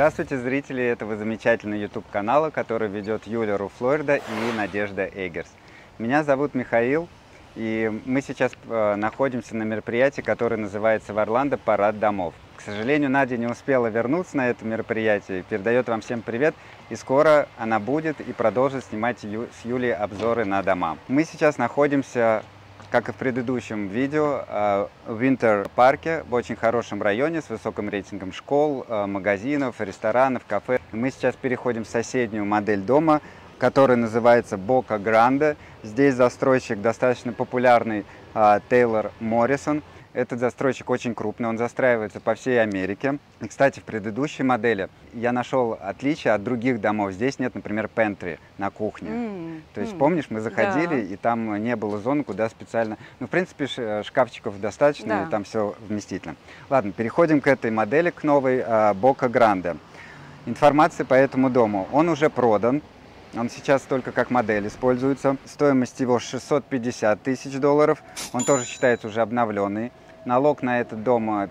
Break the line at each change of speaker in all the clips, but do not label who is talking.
Здравствуйте, зрители этого замечательного YouTube-канала, который ведет Юлия Руфлорида и Надежда Эггерс. Меня зовут Михаил, и мы сейчас находимся на мероприятии, которое называется в Орландо «Парад домов». К сожалению, Надя не успела вернуться на это мероприятие, передает вам всем привет, и скоро она будет и продолжит снимать с Юлей обзоры на дома. Мы сейчас находимся, как и в предыдущем видео, в Винтер-парке, в очень хорошем районе, с высоким рейтингом школ, магазинов, ресторанов, кафе. Мы сейчас переходим в соседнюю модель дома, который называется Бока Гранде. Здесь застройщик достаточно популярный Тейлор Моррисон. Этот застройщик очень крупный, он застраивается по всей Америке. И, кстати, в предыдущей модели я нашел отличие от других домов. Здесь нет, например, пентри на кухне. То есть, помнишь, мы заходили, и там не было зоны, куда специально... Ну, в принципе, шкафчиков достаточно, и там все вместительно. Ладно, переходим к этой модели, к новой Бока Гранде. Информация по этому дому. Он уже продан. Он сейчас только как модель используется. Стоимость его $650 тысяч. Он тоже считается уже обновленный. Налог на этот дом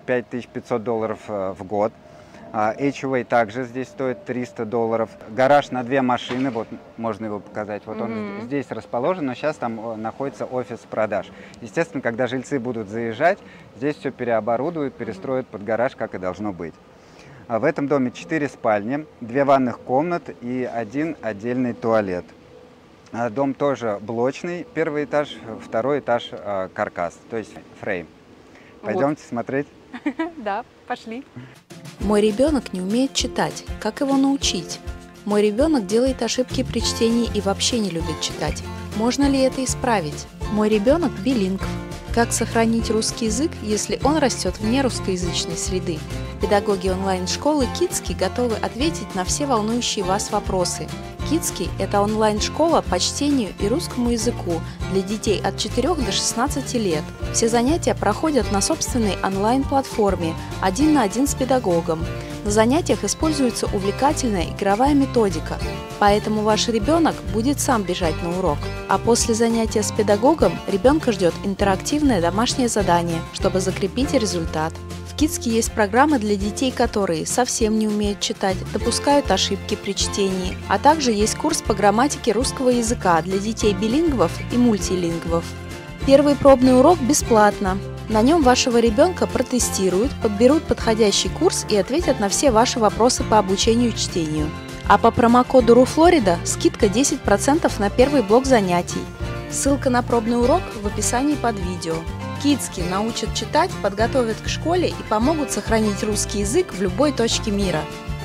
$5500 в год. HOA также здесь стоит $300. Гараж на 2 машины, вот можно его показать. Вот он здесь расположен, но сейчас там находится офис продаж. Естественно, когда жильцы будут заезжать, здесь все переоборудуют, перестроят под гараж, как и должно быть. В этом доме 4 спальни, 2 ванных комнаты и 1 отдельный туалет. Дом тоже блочный, 1-й этаж, 2-й этаж каркас, то есть фрейм. Пойдемте смотреть?
Да, пошли.
Мой ребенок не умеет читать. Как его научить? Мой ребенок делает ошибки при чтении и вообще не любит читать. Можно ли это исправить? Мой ребенок билингв. Как сохранить русский язык, если он растет вне русскоязычной среды? Педагоги онлайн-школы Кидски готовы ответить на все волнующие вас вопросы. Кидски – это онлайн-школа по чтению и русскому языку для детей от 4 до 16 лет. Все занятия проходят на собственной онлайн-платформе 1 на 1 с педагогом. На занятиях используется увлекательная игровая методика, поэтому ваш ребенок будет сам бежать на урок. А после занятия с педагогом ребенка ждет интерактивное домашнее задание, чтобы закрепить результат. В Кидски есть программы для детей, которые совсем не умеют читать, допускают ошибки при чтении, а также есть курс по грамматике русского языка для детей билингвов и мультилингвов. Первый пробный урок бесплатно. На нем вашего ребенка протестируют, подберут подходящий курс и ответят на все ваши вопросы по обучению чтению. А по промокоду РУФЛОРИДА скидка 10% на первый блок занятий. Ссылка на пробный урок в описании под видео. Кидски научат читать, подготовят к школе и помогут сохранить русский язык в любой точке мира.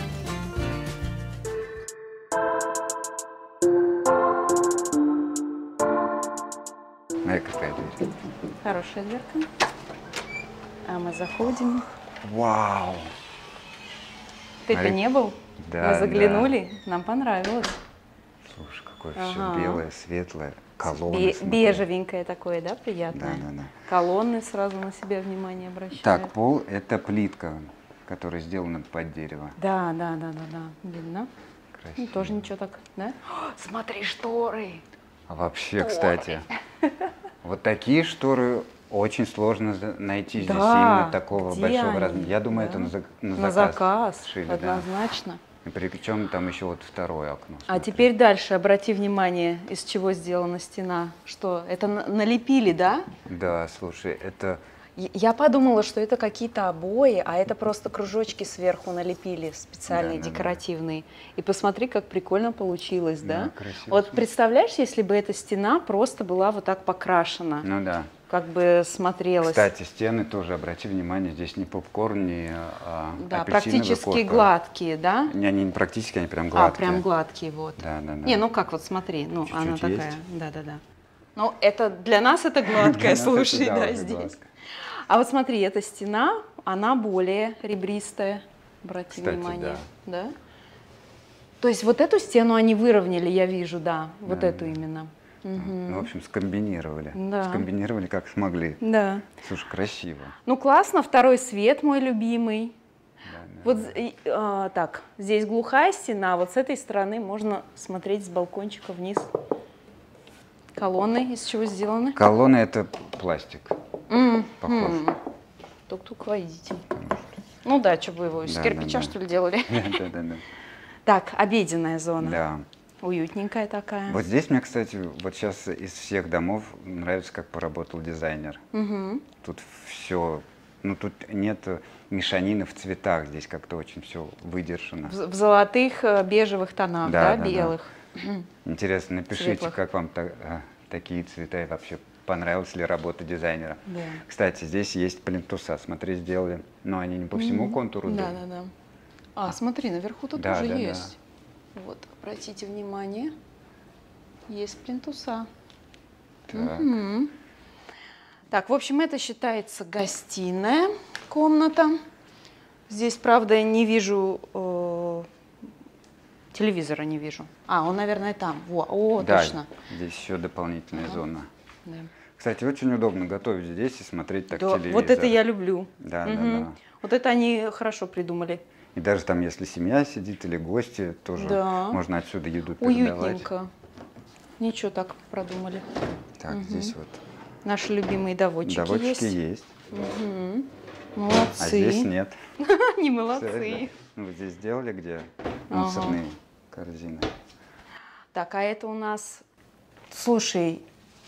Хорошая дверка. А мы заходим.
Вау!
Ты-то не был?
Да,
мы заглянули, нам понравилось.
Слушай, какое все белое, светлое. Колонны.
Бежевенькое такое, да, приятное?
Да.
Колонны сразу на себя внимание обращают.
Так, пол – это плитка, которая сделана под дерево.
Да, видно.
Красиво.
Ну, тоже ничего так, да? О, смотри, шторы!
А вообще, кстати, вот такие шторы очень сложно найти здесь именно такого большого размера. Я думаю, это на заказ шили.
Однозначно.
Да. И причем там еще вот второе окно.
А теперь дальше обрати внимание, из чего сделана стена. Что, это налепили, да?
Да, слушай, это...
Я подумала, что это какие-то обои, а это просто кружочки сверху налепили, специальные, декоративные. И посмотри, как прикольно получилось, да?
Красиво.
Вот представляешь, если бы эта стена просто была вот так покрашена?
Ну да.
Как бы смотрелось.
Кстати, стены тоже, обрати внимание, здесь не попкорн, не
да,
апельсиновый
практически
корка.
гладкие, да?
Не практически, они прям гладкие.
Прям гладкие, вот.
Да.
Не, ну как, вот смотри, ну
чуть-чуть
она такая,
есть.
да. Ну это для нас это гладкая, слушай, да, здесь. А вот смотри, эта стена, она более ребристая, обрати внимание, да? То есть вот эту стену они выровняли, я вижу, да, вот эту именно.
Ну, в общем, скомбинировали.
Да.
Скомбинировали как смогли.
Да.
Слушай, красиво.
Ну, классно. Второй свет мой любимый. Вот так, здесь глухая стена, вот с этой стороны можно смотреть с балкончика вниз. Колонны из чего сделаны?
Колонны – это пластик. Похож.
Тук-тук, водитель. Ну да, что бы его из кирпича, что ли, делали?
Да.
Так, обеденная зона.
Да.
Уютненькая такая.
Вот здесь мне, кстати, вот сейчас из всех домов нравится, как поработал дизайнер. Тут все, ну тут нет мешанины в цветах, здесь как-то очень все выдержано.
В золотых, бежевых тонах, да, белых.
Интересно, напишите,
Светлых.
как вам такие цвета и вообще понравилась ли работа дизайнера.
Да.
Кстати, здесь есть плинтуса, смотри, сделали, но они не по всему контуру.
Да. А, смотри, наверху тут тоже есть.
Да.
Вот, обратите внимание, есть плинтуса.
Так.
Так, в общем, это считается гостиная комната. Здесь, правда, не вижу, телевизора не вижу. А, он, наверное, там. О,
Да,
точно.
здесь еще дополнительная зона.
Да.
Кстати, очень удобно готовить здесь и смотреть так телевизор.
Вот это я люблю.
Да.
Вот это они хорошо придумали.
И даже там, если семья сидит или гости, тоже можно отсюда еду передавать.
Уютненько. Ничего так продумали.
Так, здесь вот
Наши любимые доводчики есть.
доводчики есть.
Молодцы.
А здесь нет.
Не молодцы.
Ну, здесь сделали, где мусорные корзины.
Так, а это у нас... Слушай...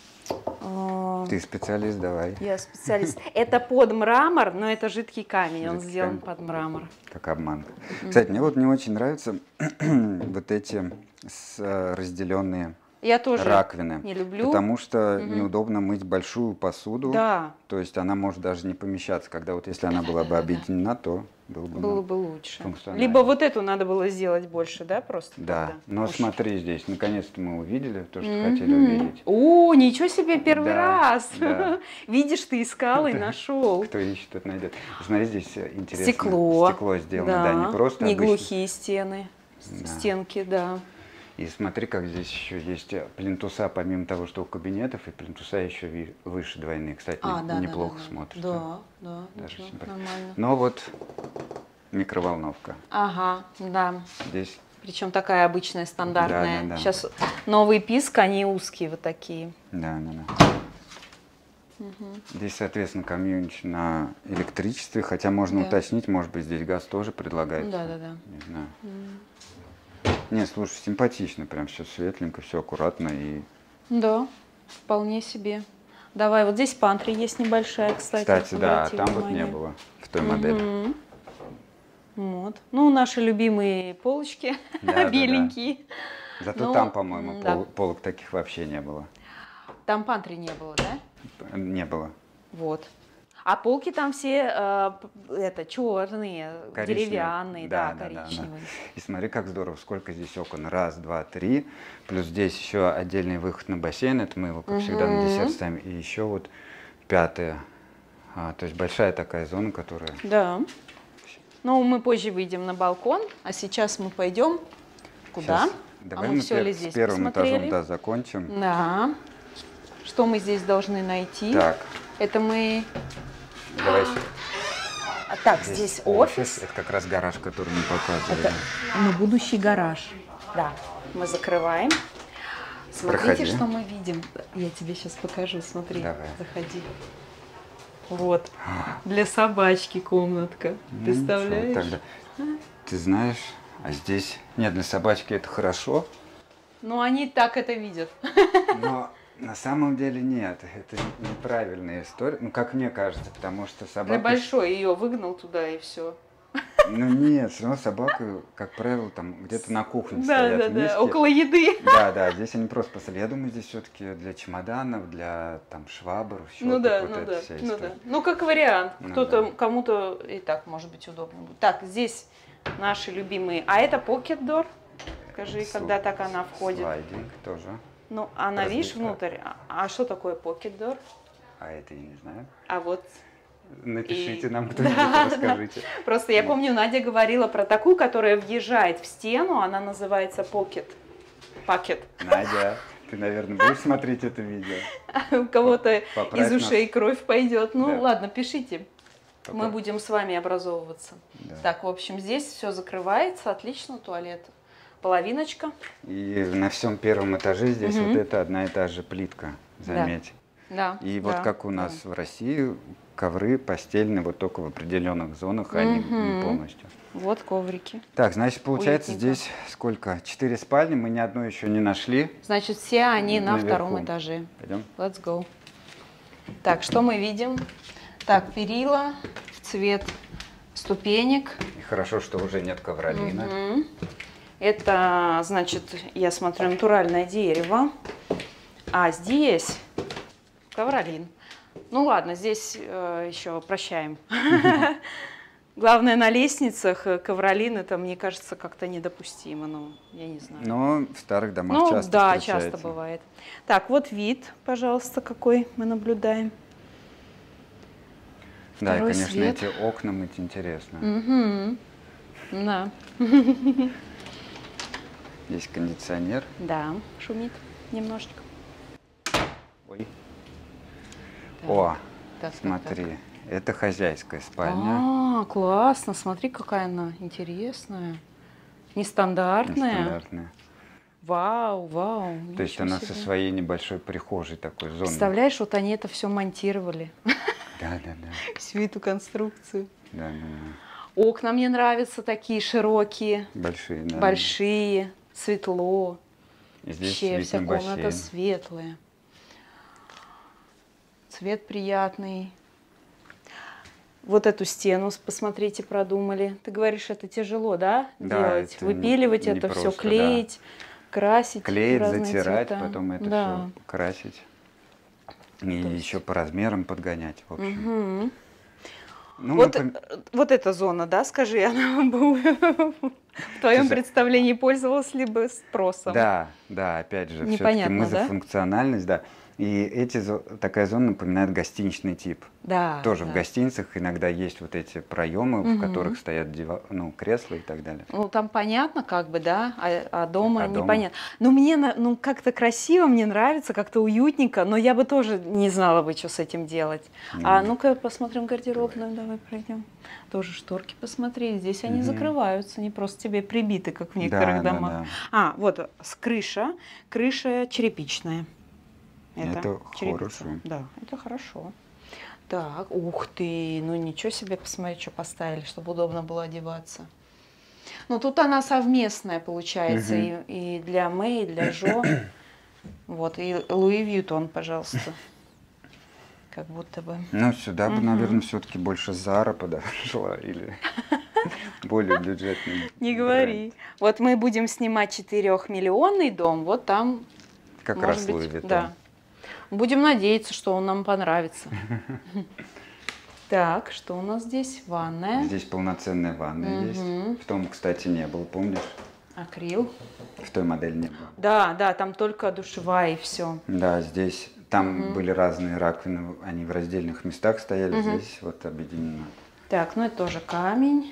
Ты специалист, давай.
Я специалист. Это под мрамор, но это жидкий камень. Он сделан под мрамор.
Как обманка. Кстати, мне вот не очень нравятся вот эти разделенные
Я тоже
раковины.
не люблю.
Потому что неудобно мыть большую посуду.
Да.
То есть она может даже не помещаться. Когда вот если она была бы объединена, то было бы
лучше.
функционально.
Либо вот эту надо было сделать больше, да, просто?
Да.
Тогда?
Но смотри здесь, наконец-то мы увидели то, что хотели увидеть.
О, ничего себе, первый
Да,
раз.
да.
Видишь, ты искал и нашел.
Кто ищет, тот найдет. Смотри, здесь интересно.
Стекло.
Стекло сделано, да, не просто
не
обычно.
глухие стены,
Да.
стенки, да.
И смотри, как здесь еще есть плинтуса, помимо того, что у кабинетов, и плинтуса еще выше двойные. Кстати, неплохо смотрится.
Да,
Даже
ничего,
симпатично.
нормально.
Но вот микроволновка.
Ага, да.
Здесь
Причем такая обычная, стандартная.
Да.
Сейчас новый писк, они узкие вот такие.
Да. Здесь, соответственно, комьюнити на электричестве, хотя можно уточнить, может быть, здесь газ тоже предлагается.
Да.
Не знаю. Не, слушай, симпатично, прям все светленько, все аккуратно и...
Да, вполне себе. Давай, вот здесь пантри есть небольшая, кстати.
Кстати, да,
обрати
там
внимание.
вот не было в той модели.
Вот. Ну, наши любимые полочки,
Да.
беленькие.
Зато
Ну,
там, по-моему,
да.
полок таких вообще не было.
Там пантри не было, да?
Не было.
Вот. А полки там все черные,
Коричневые.
деревянные, да,
Да.
коричневые.
И смотри, как здорово, сколько здесь окон. Раз, два, три. Плюс здесь еще отдельный выход на бассейн. Это мы его, как всегда, на десерт ставим. И еще вот пятая. То есть большая такая зона, которая...
Да. Ну, мы позже выйдем на балкон, а сейчас мы пойдем куда?
Сейчас. Давай
мы
мы
все ли здесь
с первым
посмотрели?
этажом закончим.
Да. Что мы здесь должны найти?
Так,
Это мы...
давай.
Так, здесь офис.
Это как раз гараж, который мы показывали.
Это будущий гараж. Да. Мы закрываем. Смотрите,
Проходи.
что мы видим. Я тебе сейчас покажу. Смотри,
Давай.
заходи. Вот. Для собачки комнатка. Представляешь?
Ничего, тогда. Ты знаешь, а здесь... Нет, для собачки это хорошо,
Ну, они так это видят.
но на самом деле нет. Это неправильная история. Ну, как мне кажется, потому что собака...
Для большой ее выгнал туда и все.
Ну нет, все равно собака, как правило, там где-то на кухне стоят миски.
Около еды.
Да, здесь они просто поставили. Я думаю, здесь все-таки для чемоданов, для там швабр, щеток, вот эта вся история.
Ну, как вариант.
Ну
Кто-то,
да.
кому-то и так может быть удобно будет. Так, здесь наши любимые. А это Pocket Door. Скажи, когда так она входит.
Слайдинг тоже.
Ну, она, видишь,
Разбивка.
внутрь. А что такое Pocket Door?
А это я не знаю.
А вот...
Напишите
И-
нам кто-нибудь, расскажите.
Просто я помню, Надя говорила про такую, которая въезжает в стену. Она называется Pocket. Пакет.
Надя, ты, наверное, будешь смотреть это видео?
У кого-то
Поправь
из
нас.
ушей кровь пойдет. Ну,
Да.
ладно, пишите. Мы
Поправь.
будем с вами образовываться.
Да.
Так, в общем, здесь все закрывается. Отлично, туалет. Половиночка.
И на всем первом этаже здесь вот это одна и та же плитка, заметь.
Да.
И вот
да,
как у нас в России ковры постельные вот только в определенных зонах, а не полностью.
Вот коврики.
Так, значит, получается
Уютненько.
здесь сколько? 4 спальни, мы ни одну еще не нашли.
Значит, все они на
Наверху.
втором этаже.
Пойдем.
Let's go. Так, что мы видим? Так, перила в цвет ступенек.
И хорошо, что уже нет ковролина.
Это, значит, я смотрю, натуральное дерево. А здесь ковролин. Ну ладно, здесь еще прощаем. Главное, на лестницах ковролин, это, мне кажется, как-то недопустимо. Ну, я не знаю.
Но в старых домах
Ну,
часто
да,
встречается.
часто бывает. Так, вот вид, пожалуйста, какой мы наблюдаем.
Да, и,
Второй
конечно,
свет.
эти окна мыть интересно.
Да.
Здесь кондиционер.
Да, шумит немножечко.
Ой.
Так,
О,
так,
смотри, это хозяйская спальня.
А, классно, смотри, какая она интересная. Нестандартная.
Нестандартная.
Вау, вау.
То есть
ничего
она со
себе.
своей небольшой прихожей такой зоной.
Представляешь, вот они это все монтировали.
Да.
Всю эту конструкцию.
Да.
Окна мне нравятся такие широкие,
Большие, да.
большие, светло.
И здесь
Вообще
вид
вся
на
комната
бассейн.
светлая. Цвет приятный. Вот эту стену, посмотрите, продумали. Ты говоришь, это тяжело, да,
Да,
делать?
это
Выпиливать
не
это все,
просто,
клеить, красить.
Клеить,
разные
затирать,
цвета.
потом это
Да.
все красить. И
То есть-
еще по размерам подгонять, в общем.
Мгм.
Ну,
Вот,
мы
вот эта зона, да, скажи, она бы в твоем
Слушай,
представлении пользовалась ли бы спросом?
Да, опять же, все-таки
Непонятно,
мы за
да?
функциональность, да. И такая зона напоминает гостиничный тип.
Да.
Тоже
да.
в гостиницах иногда есть вот эти проемы, в которых стоят кресла и так далее.
Ну, там понятно, как бы, да, а дома
А дома?
непонятно. Но мне, ну, как-то красиво, мне нравится, как-то уютненько, но я бы тоже не знала бы, что с этим делать. А ну-ка, посмотрим гардеробную, давай пройдем. Тоже шторки посмотри, здесь они закрываются, не просто тебе прибиты, как в некоторых
Да,
домах.
да.
А, вот крыша черепичная.
Это
черепица.
хорошо.
Да, это хорошо. Так, ух ты, ну ничего себе, посмотри, что поставили, чтобы удобно было одеваться. Ну тут она совместная получается, и для Мэй, и для Жо. Вот, и Луи Вьютон, пожалуйста. Как будто бы.
Ну, сюда бы, наверное, все-таки больше Зара подошла или более бюджетный.
Не говори. Вот мы будем снимать 4-миллионный дом, вот там,
Как
может
раз
быть,
Луи Виттон.
да. Будем надеяться, что он нам понравится. Так, что у нас здесь? Ванная.
Здесь полноценная ванная есть. В том, кстати, не было, помнишь?
Акрил.
В той модели не было.
Да, там только душевая и все.
Да, здесь, там были разные раковины, они в раздельных местах стояли, здесь вот объединено.
Так, ну это тоже камень.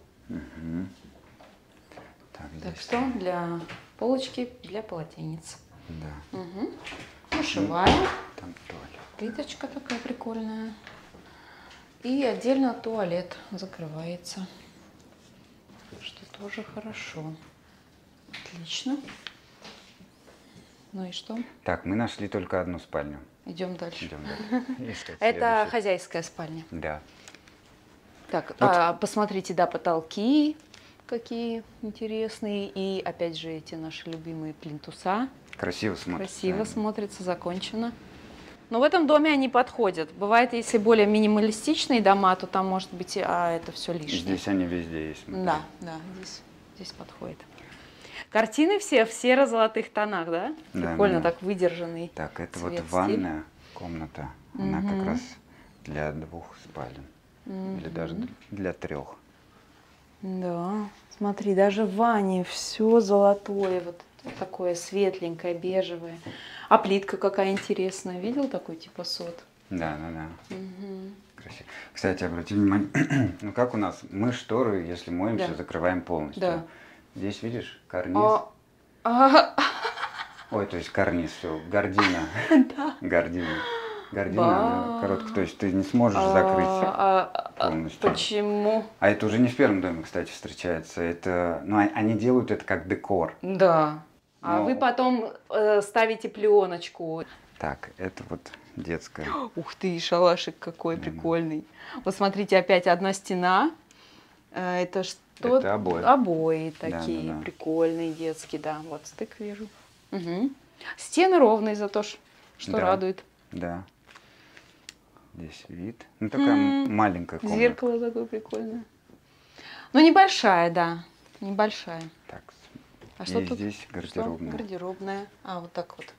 Так,
Так
здесь,
что для полочки для полотенец.
да,
Душевая.
там туалет.
Плиточка такая прикольная. И отдельно туалет закрывается. Что тоже хорошо. Отлично. Ну и что?
Так, мы нашли только одну спальню.
Идем дальше.
Идем дальше. Искать
Это
следующую.
хозяйская спальня.
Да.
Так,
Вот.
посмотрите, да, потолки какие интересные. И опять же эти наши любимые плинтуса.
Красиво смотрится.
Красиво смотрится, закончено. Но в этом доме они подходят. Бывает, если более минималистичные дома, то там может быть, это все лишнее.
Здесь они везде есть. смотри.
Да, здесь подходит. Картины все в серо-золотых тонах, да?
Да,
Прикольно,
да.
так выдержанный.
Так, это
цвет,
вот ванная комната. Она как раз для 2 спален. Или даже для 3.
Да, смотри, даже в ванне все золотое, вот такое светленькое, бежевое. А плитка какая интересная. Видел такой типа сот?
Да. Красиво. Кстати, обрати внимание, ну как у нас, мы шторы, если моемся,
Да.
закрываем полностью.
Да.
Здесь, видишь, карниз. Ой, то есть карниз, все, гордина. Гордина. Гордина, да, короткая, то есть ты не сможешь закрыть полностью.
Почему?
А это уже не в первом доме, кстати, встречается. Это, ну, они делают это как декор.
Да. А
Но-
вы потом ставите пленочку.
Так, это вот детская.
Ух ты, шалашик какой прикольный. Вот смотрите, опять одна стена. Это что?
Это обои.
Обои такие прикольные, детские, да. Вот стык вижу. Угу. Стены ровные, зато что радует.
Да. Здесь вид. Ну, такая маленькая комната.
Зеркало такое прикольное. Ну, небольшая, да. Небольшая.
Так,
а что тут?
Здесь гардеробная.
Что? Гардеробная. А, вот так вот.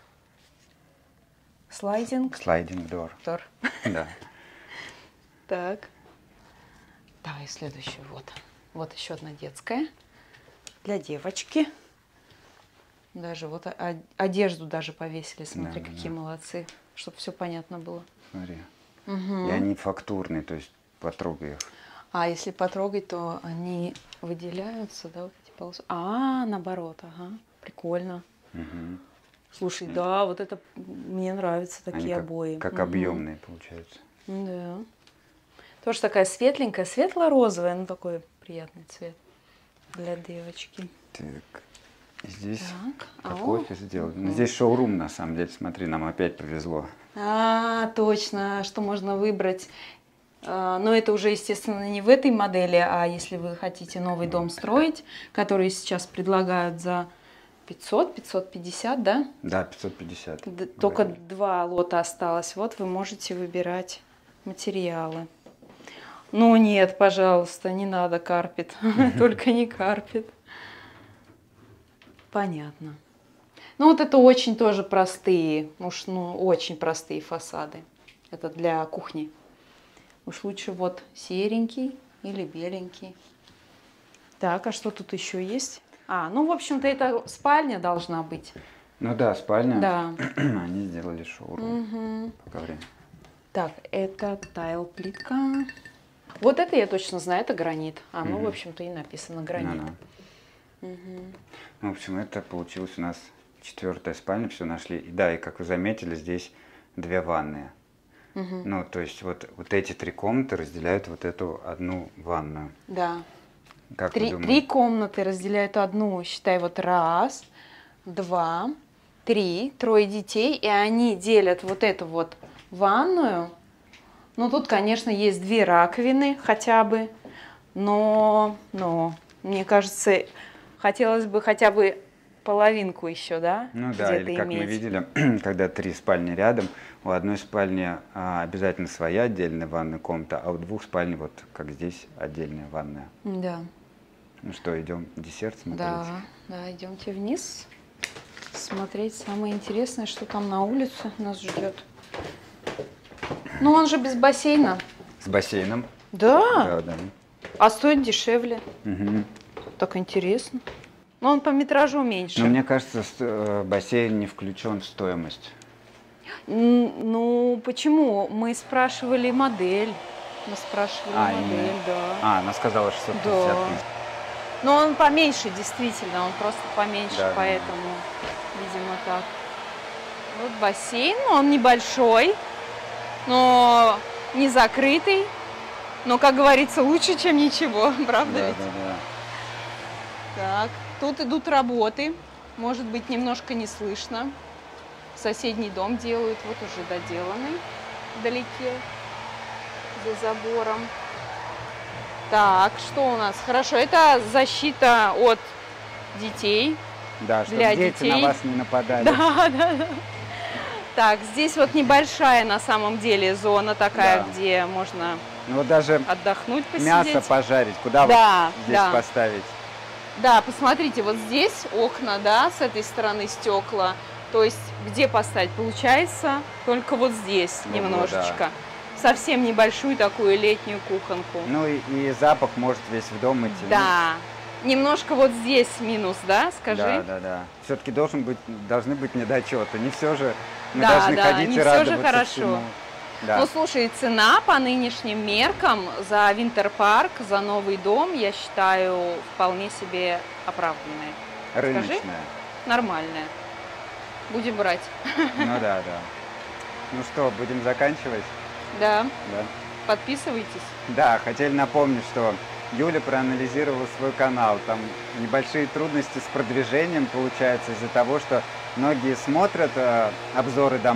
Слайдинг.
Слайдинг-дор. Да.
Так. Давай следующую. Вот. Вот еще одна детская. Для девочки. Даже вот одежду даже повесили. Смотри, какие молодцы. Чтобы все понятно было.
Смотри. И они фактурные, то есть потрогай их.
А если потрогать, то они выделяются, да, вот эти полосы. А, наоборот, ага. Прикольно. Слушай, да, вот это мне нравятся такие обои.
Как объемные получаются.
Да. Тоже такая светленькая, светло-розовая, ну такой приятный цвет для девочки.
Так, здесь кофе сделали. Здесь шоурум, на самом деле, смотри, нам опять повезло.
А, точно, что можно выбрать. Но это уже, естественно, не в этой модели, а если вы хотите новый дом строить, который сейчас предлагают за 500, 550, да?
Да, 550.
Только 2 лота осталось. Вот вы можете выбирать материалы. Ну нет, пожалуйста, не надо карпет. Только не карпет. Понятно. Ну вот это очень тоже простые, уж ну очень простые фасады. Это для кухни. Уж лучше вот серенький или беленький. Так, а что тут еще есть? А, ну в общем-то это спальня должна быть.
Ну да, спальня.
Да.
Они сделали шоурум. Пока время.
Так, это тайл-плитка. Вот это я точно знаю, это гранит. А, ну, в общем-то, и написано гранит.
Ну, в общем, это получилось у нас 4-я спальня, все нашли. И да, и как вы заметили, здесь 2 ванные. Ну, то есть вот эти 3 комнаты разделяют вот эту одну ванную.
Да.
Как вы думаете?
3 комнаты разделяют одну, считай, вот 1, 2, 3, 3 детей, и они делят вот эту вот ванную. Ну, тут, конечно, есть 2 раковины хотя бы, но мне кажется, хотелось бы хотя бы половинку еще, да?
Ну да, или как мы видели, когда 3 спальни рядом, у одной спальни обязательно своя отдельная ванная комната, а у 2 спальни, вот как здесь, отдельная ванная.
Да.
Ну что, идем десерт смотреть?
Да, идемте вниз смотреть самое интересное, что там на улице нас ждет. Ну, он же без бассейна.
С бассейном?
Да.
Да.
А стоит дешевле. Так интересно. Но он по метражу меньше.
Но мне кажется, бассейн не включен в стоимость.
Ну, почему? Мы спрашивали модель. Модель, да.
Она сказала 650 тысяч.
Но он поменьше, действительно. Он просто поменьше,
да,
поэтому, видимо, так. Вот бассейн, он небольшой, но не закрытый. Но, как говорится, лучше, чем ничего, правда ведь?
Да.
Так, тут идут работы. Может быть, немножко не слышно. Соседний дом делают, вот уже доделанный вдалеке, за забором. Так, что у нас? Хорошо, это защита от детей.
Да, чтобы
для
дети
детей.
на вас не нападали.
Да. Так, здесь вот небольшая на самом деле зона такая, где можно
вот даже
отдохнуть, посидеть.
Мясо пожарить, куда вот здесь поставить?
Да, посмотрите, вот здесь окна, да, с этой стороны стекла. То есть где поставить? Получается только вот здесь немножечко. Совсем небольшую такую летнюю кухонку.
Ну и запах может весь в дом идти.
Да. Немножко вот здесь минус, да, скажи?
Да. Все-таки должны быть недочеты. Не все же мы должны ходить и радоваться.
Не все же хорошо.
Всему. Да.
Ну, слушай, цена по нынешним меркам за Винтерпарк, за новый дом, я считаю, вполне себе оправданная.
Рыночная.
Скажи? Нормальная. Будем брать.
Ну да. Ну что, будем заканчивать?
Да. Подписывайтесь.
Да, хотели напомнить, что Юля проанализировала свой канал. Там небольшие трудности с продвижением получаются из-за того, что многие смотрят обзоры домов,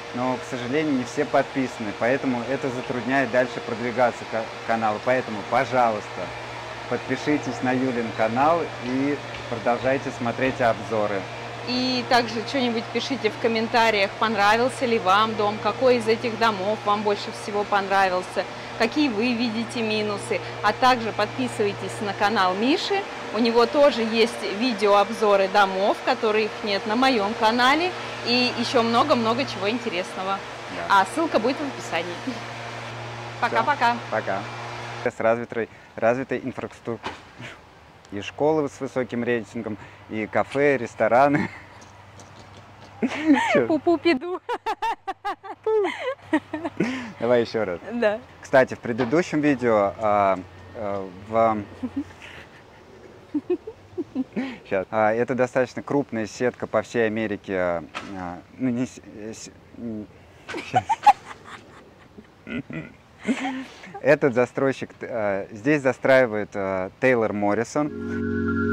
но, к сожалению, не все подписаны, поэтому это затрудняет дальше продвигаться каналу. Поэтому, пожалуйста, подпишитесь на Юлин канал и продолжайте смотреть обзоры.
И также что-нибудь пишите в комментариях, понравился ли вам дом, какой из этих домов вам больше всего понравился, какие вы видите минусы. А также подписывайтесь на канал Миши, у него тоже есть видеообзоры домов, которых нет на моем канале, и еще много-много чего интересного. Да. А ссылка будет в описании. Пока-пока.
Пока. С развитой инфраструктурой. И школы с высоким рейтингом, и кафе, рестораны.
Пу-пу-пиду.
Давай еще раз.
Да.
Кстати, в предыдущем видео сейчас, это достаточно крупная сетка по всей Америке. Ну, не, сейчас. Этот застройщик здесь застраивает Тейлор Моррисон.